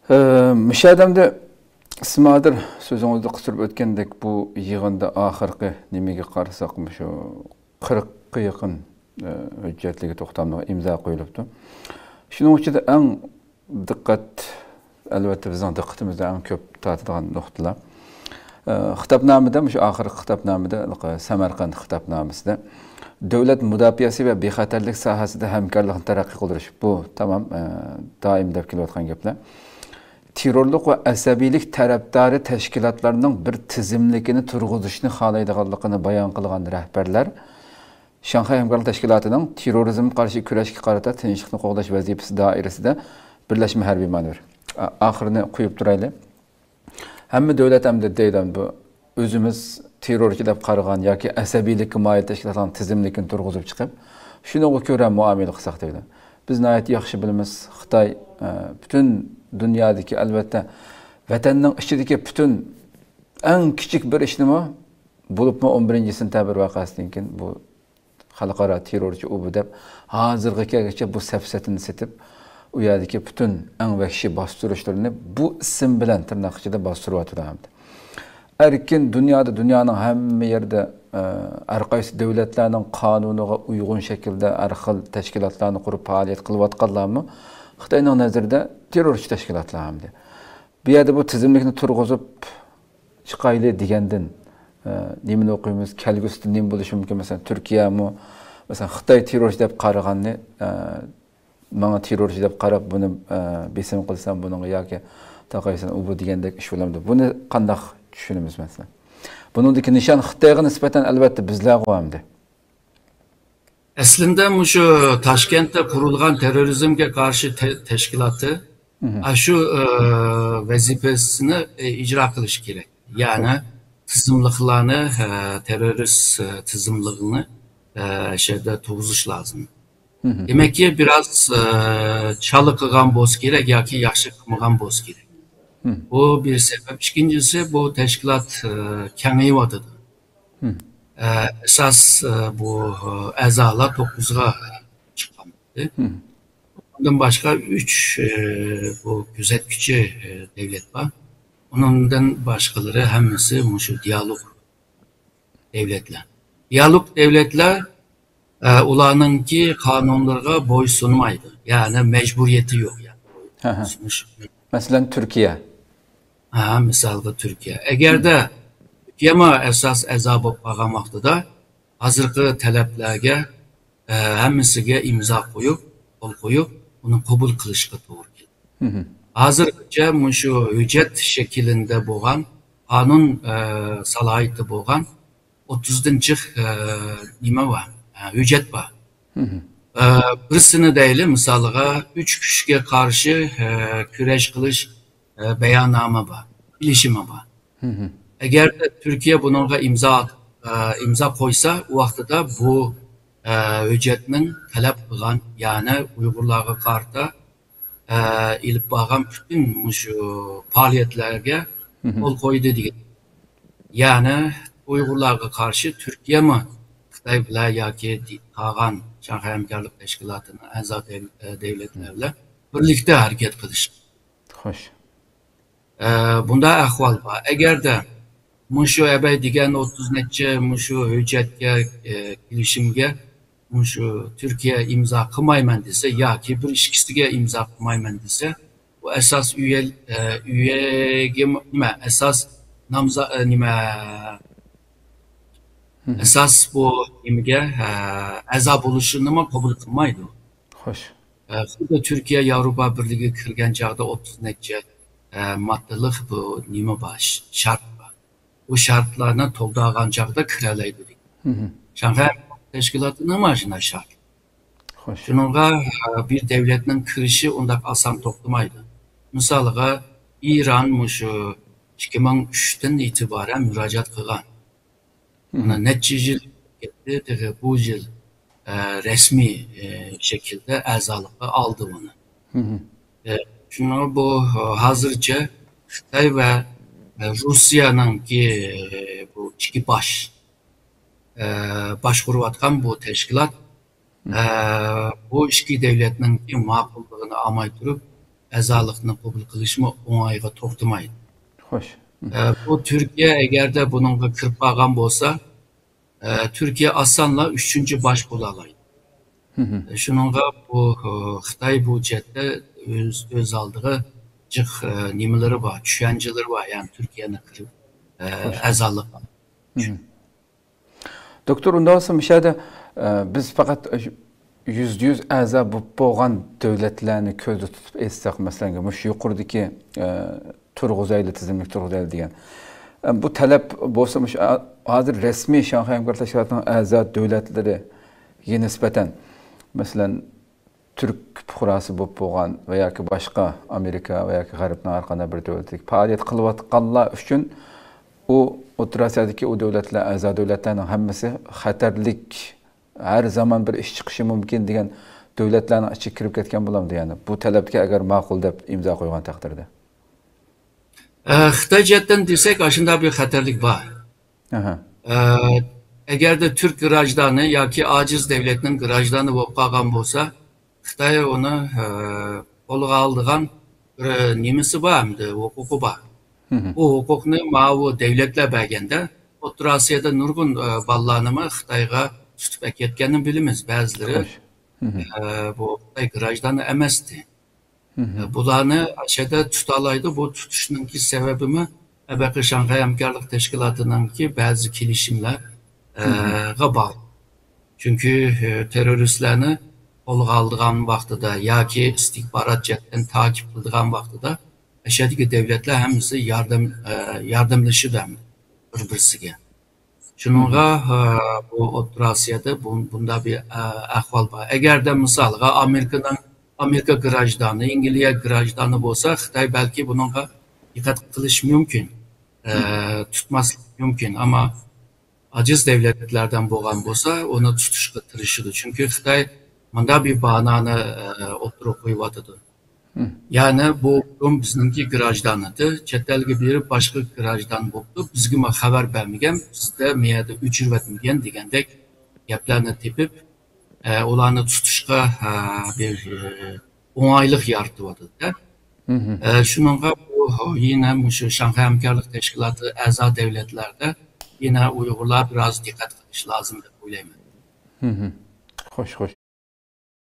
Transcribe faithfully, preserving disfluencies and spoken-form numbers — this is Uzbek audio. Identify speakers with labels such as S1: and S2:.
S1: Müşahedemde İsmadir sözünüzde kısırıp ötkendek bu yığında ahırkı nemege qarasaqmış o qirqqa yaqin hüjjatligi to'xtamga imza qo'yilibdi. Shuning ichida eng diqqat albatta bizning diqqatimizda eng ko'p tortadigan nuqtalar. Xitobnomada shu oxirgi xitobnomada Samarqand xitobnomasida davlat mudofaasi va bexatarlik sohasida hamkorlikni taraqqiy qildirish bu tamam doim deb kelayotgan gaplar. Terörlük ve asabiylik tarafdari teşkilatlarının bir tizimlikini turg'izishni xohlaydiganligini bayon qilgan rahbarlar Shanxay Hamkorlik Tashkilotining terrorizm qarshi kurashga qarata tinchlikni qo'g'dash vazifasi doirasida birlashma harbiy manevr oxirini qo'yib turaylik. Hamma davlat hamda deydi bu o'zimiz terrorchi deb qaragan yoki asabiylikka moyil tashkilotlarning tizimlikini turg'izib chiqib, shunga ko'ra muomala qilsak deydi. Biz nihoyat yaxshi bilamiz, Xitoy bütün dünyadaki elbette vatanning ichidagi bütün en küçük bir ishni mi bulup mu on birinchi sentabr vaqasidan keyin bu xalqaro terrorchi u bu deb hozirgacha bu safsatini setib u yerdagi bütün en vahshiy bostirishlarni bu ism bilan tirnoq ichida bostiryapti. Erkin dünyada dünyanın hamma yerda har qaysi davlatlarning qonuniga uyg'un shaklda har xil tashkilotlarni qurib faoliyat qilayotganlarmi Xitoyning nazarida terrorchi tashkilotlar hamdi. Bu yerda bu tizimlikni turg'izib chiqayli degandan nimani o'qiymiz, kelgusida nima bo'lishi mumkin? Masalan, Turkiyami, masalan, Xitoy terrorchi deb qaraganni, menga terrorchi deb qarab buni besim qilsam buningga yoki taqaysan u bu degandek ish bo'lamdi. Buni qanday tushunamiz masalan? Buningdagi nishon Xitoyga nisbatan albatta bizlarga hamdi.
S2: Aslında şu Taşkent'te kurulgan terörizmge karşı te teşkilatı hı. şu e, vazifesini e, icra kılış gerek. Yani tızımlıklarını, e, terörist e, tızımlığını e, şeyde tuğuzuş lazım. Hı hı. Demek ki biraz e, çalı kılgan boz gerek ya ki yakşı kılgan boz gerek. Hı. Bu bir sebep. İkincisi bu teşkilat e, kendi vatıdı. Hı. Esas bu əzalar dokuz'a çıkandı. Bundan başka üç bu gözetkici devlet var. Ondan başkaları hemisi şu diyalog devletler. Diyalog devletler ulanın ki kanunlara boysunmaydı. Yani mecburiyeti yok yani.
S1: Mesela Türkiye.
S2: Ha, mesela Türkiye. Eğer de Türkiye esas əzabı bağlamaqda da hazırki tələblərə e, həmisiga imza qoyub, qol qoyub, bunu qəbul qilishga to'g'ri keldi. Hazırca şu hüccət şəklində bo'lgan, qanun e, salohiyati bo'lgan o'ttizinchi e, nima var? Hüccət var. E, birisini deyli, misaliga üç kişiga qarshi e, kurash qilish e, beyannoma var, bilishimi var. Eğer de Türkiye bununla imza e, imza koysa, o vaxtda bu e, hüccətinin tələb qılan, yani Uygurlarga qarşı e, ilib bağlan bütün şu faaliyetlərə qol qoydu degan. Yani Uygurlarga qarşı Türkiye mi Xitoy bilan yoki qolgan Shanxay Hamkorlik Tashkilotining a'zo davlatlarla birlikda harakat qilish.
S1: Xo'sh.
S2: E, bunda ahvol bor. Eğer de Muşu ebey digen otuz netçe muşu hüccetke e, girişimge muşu Türkiye imza kılmayman dese ya ki bir işkisiga imza kılmayman dese bu esas üye e, üyege nime esas namza e, nime esas bu nimge e, azab oluşunu mu kabul kılmaydı.
S1: Hoş.
S2: E, Türkiye Avrupa Birliği kirgen çağda otuz netçe e, maddelik bu nime baş şart. Bu şartlarına to'g'rilgan chog'da kiralaydi. Shanxay tashkilotining mana shart. Shunga bir davlatning kirishi unda oson to'xtamaydi. Misoliga İran mushu ikki ming uchdan e'tiboran murojaat qilgan. Mana necha yil ketdi, bu yil rasmiy shaklda a'zolikka oldi buni. Shuni bu hozircha Xitoy va Rusya'nın ki bu iki baş e, başvuruvatkan bu teşkilat e, bu iki devletinin ki mağlullığını amay durup əzalıqni qəbul qilishmi oңayga to'xtamaydi.
S1: Xoş.
S2: E, bu Türkiye eğer de bununla kirib qolgan bo'lsa, e, Türkiye asonla üçüncü baş bo'la oladi. E, Şununla bu e, Xitoy bu jihatda o'z o'z oldiga jiq e, nimaları var, tushunchalar var, yani Türkiye'ni kirib e, a'zolik.
S1: Doktor, undan sonra müşahede biz fakat yüzde yüz a'zo bo'lib bo'lgan davlatlarni ko'zda tutib essak, masalan, mush yuqoridagi turg'izayli tizimlik turg'izayli degan. Bu talab bo'lsa, mush hozir rasmiy Shanxay hamkorlik tashkilotining a'zo davlatlariga nisbatan, masalan, Türk fuqarosi bo'lib bo'lgan va yoki boshqa Amerika va yoki G'arbning har qanday bir davlatdagi faoliyat qilayotganlar uchun u O'rta Osiyodagi o davlatlar, a'zo davlatlarning hammasi xatarlik, her zaman bir ish chiqishi mumkin degan davlatlarning ichiga kirib ketgan bo'lamdi. Yani bu talabga agar ma'qul deb imzo qo'ygan taqdirda.
S2: Xitoy jihatdan desak, shunday bir xatarlik bor.
S1: Aha.
S2: Eğer de Türk grajdanı yoki aciz devletinin grajdanı bo'lib qolgan bo'lsa, Xitoy uni qo'lga oldigan bir nimasi bor, hamda huquqi bor. Bu hukukni bu devletler bergende, O'rta Osiyoda nurg'un ballarni Xitoyga tutib ketganini bilamiz. Ba'zilari bu Xitoy grajdanı emasdi. Bularni aşağıda tutalaydı. Bu tutuşunki sebebimi belki Şanghay Hamkorlik Teşkilatı'nınki bazı kilişimler bağlı. Çünkü teröristlerini qo'lga oldigan vaqtida yoki istihbarat jihatdan takip qildigan vaqtida aşağıdaki devletler hemisi yardım yardımlaşırdı bir-birisiga. Şununla bu O'rta Osiyoda bunda bir ahvol bor. Agarda misolga Amerikadan Amerika grajdanı, İngiliz grajdanı bo'lsa, Xitoy belki bununla dikkat qilish mümkün, e, tutmaslik mümkün, ama aciz devletlerden bo'lgan bo'lsa, onu tutishga tirishadi. Çünkü Xitoy bunda bir banani e, o'tirib qo'yibdi. Yani bu durum bizimki grajdanıdır. Chet elga berib boshqa grajdan bo'ldi. Bizga xabar bermagan, bizda miyada o'chirib degandek gaplarni tepib, e, ularni tutishga e, bir e, oңaylik yaratyapti. E, Şununla bu yine şu Şanghay Hamkorlik Teşkilatı a'zo devletlerde yine Uyg'urlar biraz dikkat qilish lazım deb o'ylayman.
S1: Xo'sh, xo'sh.